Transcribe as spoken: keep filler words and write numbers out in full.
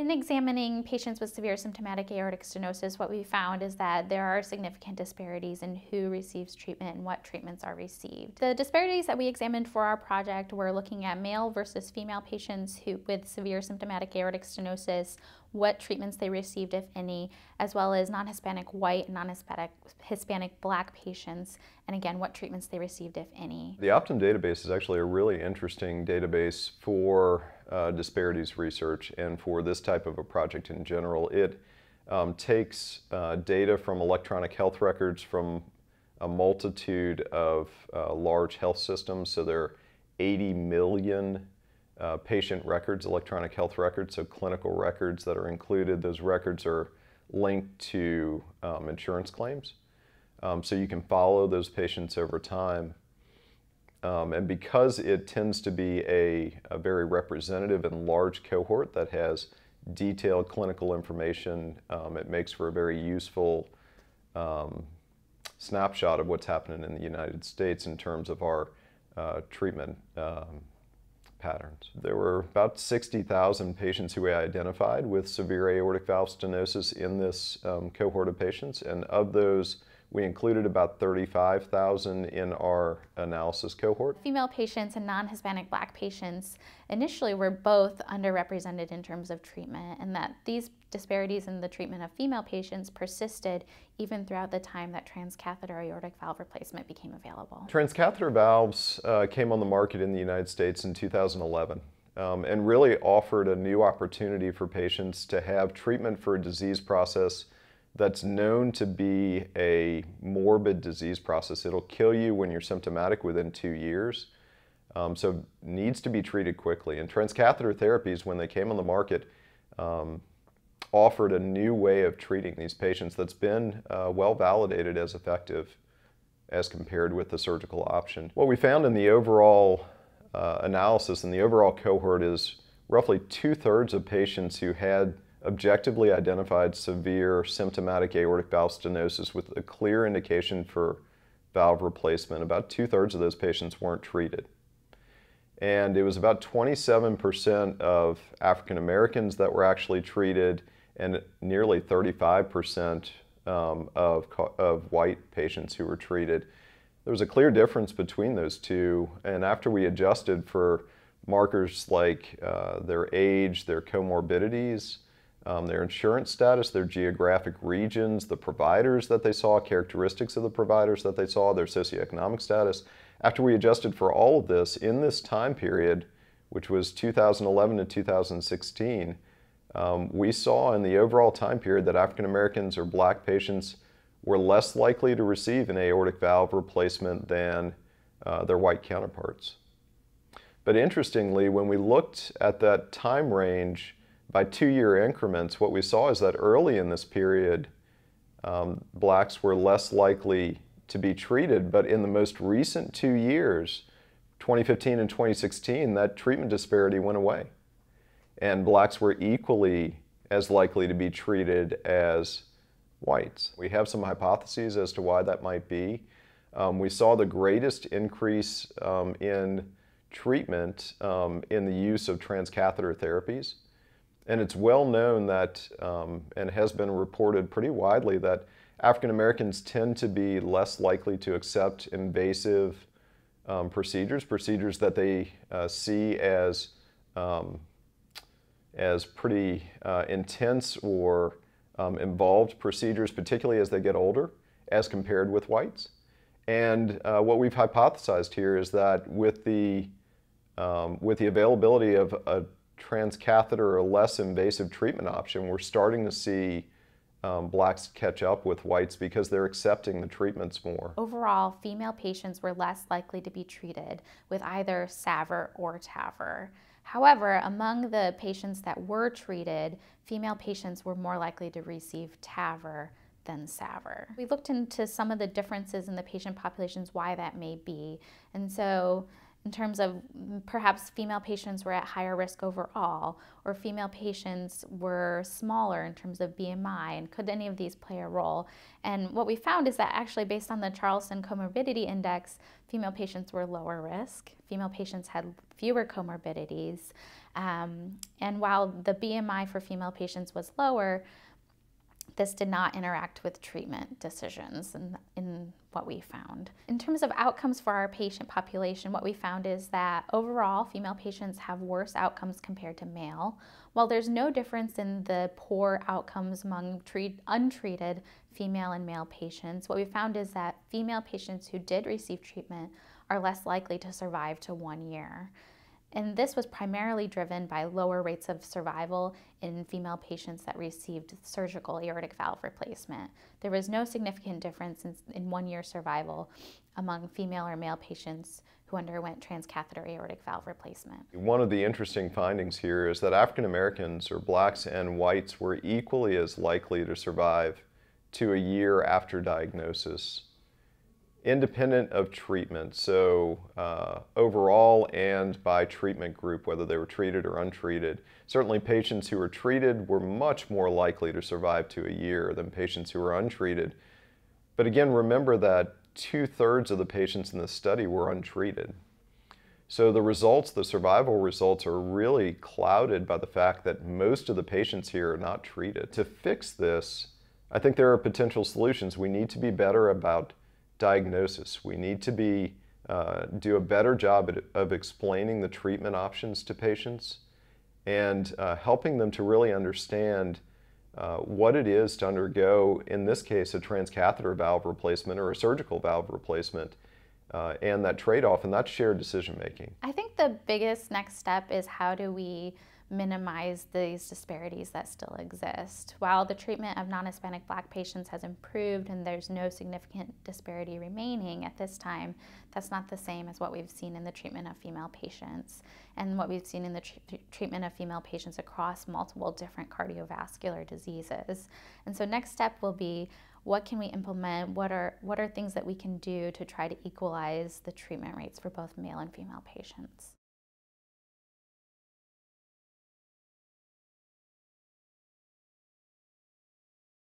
In examining patients with severe symptomatic aortic stenosis, what we found is that there are significant disparities in who receives treatment and what treatments are received. The disparities that we examined for our project were looking at male versus female patients who, with severe symptomatic aortic stenosis, what treatments they received, if any, as well as non-Hispanic white and non-Hispanic Hispanic black patients, and again, what treatments they received, if any. The Optum database is actually a really interesting database for uh, disparities research and for this type of a project in general. It um, takes uh, data from electronic health records from a multitude of uh, large health systems. So there are eighty million Uh, patient records, electronic health records, so clinical records that are included. Those records are linked to um, insurance claims. Um, so you can follow those patients over time. Um, and because it tends to be a, a very representative and large cohort that has detailed clinical information, um, it makes for a very useful um, snapshot of what's happening in the United States in terms of our uh, treatment um, patterns. There were about sixty thousand patients who we identified with severe aortic valve stenosis in this um, cohort of patients, and of those we included about thirty-five thousand in our analysis cohort. Female patients and non-Hispanic black patients initially were both underrepresented in terms of treatment, and that these disparities in the treatment of female patients persisted even throughout the time that transcatheter aortic valve replacement became available. Transcatheter valves uh, came on the market in the United States in two thousand eleven um, and really offered a new opportunity for patients to have treatment for a disease process that's known to be a morbid disease process. It'll kill you when you're symptomatic within two years, um, so needs to be treated quickly. And transcatheter therapies, when they came on the market, um, offered a new way of treating these patients that's been uh, well validated as effective as compared with the surgical option. What we found in the overall uh, analysis in the overall cohort is roughly two-thirds of patients who had objectively identified severe symptomatic aortic valve stenosis with a clear indication for valve replacement. About two-thirds of those patients weren't treated. And it was about twenty-seven percent of African Americans that were actually treated, and nearly thirty-five percent um, of, of white patients who were treated. There was a clear difference between those two, and after we adjusted for markers like uh, their age, their comorbidities, Um, their insurance status, their geographic regions, the providers that they saw, characteristics of the providers that they saw, their socioeconomic status. After we adjusted for all of this in this time period, which was two thousand eleven to two thousand sixteen, um, we saw in the overall time period that African Americans or black patients were less likely to receive an aortic valve replacement than uh, their white counterparts. But interestingly, when we looked at that time range by two-year increments, what we saw is that early in this period, um, blacks were less likely to be treated, but in the most recent two years, twenty fifteen and twenty sixteen, that treatment disparity went away. And blacks were equally as likely to be treated as whites. We have some hypotheses as to why that might be. Um, we saw the greatest increase um, in treatment um, in the use of transcatheter therapies. And it's well known that, um, and has been reported pretty widely, that African Americans tend to be less likely to accept invasive um, procedures, procedures that they uh, see as, um, as pretty uh, intense or um, involved procedures, particularly as they get older, as compared with whites. And uh, what we've hypothesized here is that with the, um, with the availability of a transcatheter or less invasive treatment option, we're starting to see um, blacks catch up with whites because they're accepting the treatments more. Overall, female patients were less likely to be treated with either S A V R or T A V R. However, among the patients that were treated, female patients were more likely to receive T A V R than S A V R. We looked into some of the differences in the patient populations, why that may be. And so in terms of perhaps female patients were at higher risk overall, or female patients were smaller in terms of B M I, and could any of these play a role? And what we found is that actually based on the Charleston Comorbidity Index, female patients were lower risk. Female patients had fewer comorbidities. Um, and while the B M I for female patients was lower, this did not interact with treatment decisions in, in what we found. In terms of outcomes for our patient population, what we found is that overall female patients have worse outcomes compared to male. While there's no difference in the poor outcomes among treat, untreated female and male patients, what we found is that female patients who did receive treatment are less likely to survive to one year. And this was primarily driven by lower rates of survival in female patients that received surgical aortic valve replacement. There was no significant difference in, in one-year survival among female or male patients who underwent transcatheter aortic valve replacement. One of the interesting findings here is that African Americans, or blacks and whites, were equally as likely to survive to a year after diagnosis, independent of treatment, so uh, overall and by treatment group, whether they were treated or untreated. Certainly patients who were treated were much more likely to survive to a year than patients who were untreated. But again, remember that two-thirds of the patients in this study were untreated. So the results, the survival results, are really clouded by the fact that most of the patients here are not treated. To fix this, I think there are potential solutions. We need to be better about diagnosis. We need to be, uh, do a better job at, of explaining the treatment options to patients and uh, helping them to really understand uh, what it is to undergo, in this case, a transcatheter valve replacement or a surgical valve replacement, uh, and that trade-off, and that's shared decision making. I think the biggest next step is how do we minimize these disparities that still exist. While the treatment of non-Hispanic Black patients has improved and there's no significant disparity remaining at this time, that's not the same as what we've seen in the treatment of female patients and what we've seen in the tr treatment of female patients across multiple different cardiovascular diseases. And so next step will be, what can we implement? What are, what are things that we can do to try to equalize the treatment rates for both male and female patients?